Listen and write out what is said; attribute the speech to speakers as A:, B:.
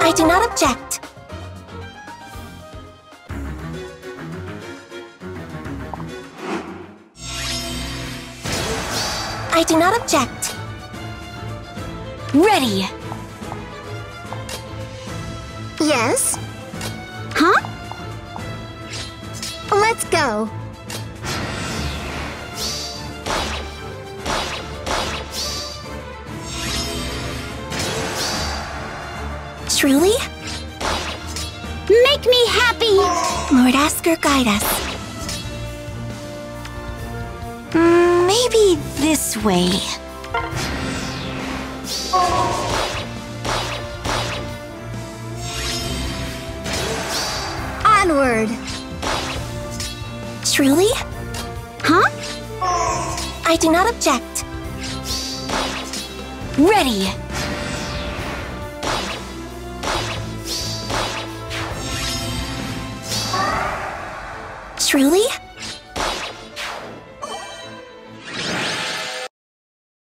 A: I do not object. I do not object.
B: Ready!
C: Yes?
B: Huh?
C: Let's go.
A: Truly?
B: Make me happy!
A: Lord Asker, guide us.
B: Maybe this way.
C: Onward.
A: Truly?
B: Huh?
A: I do not object.
B: Ready!
A: Truly?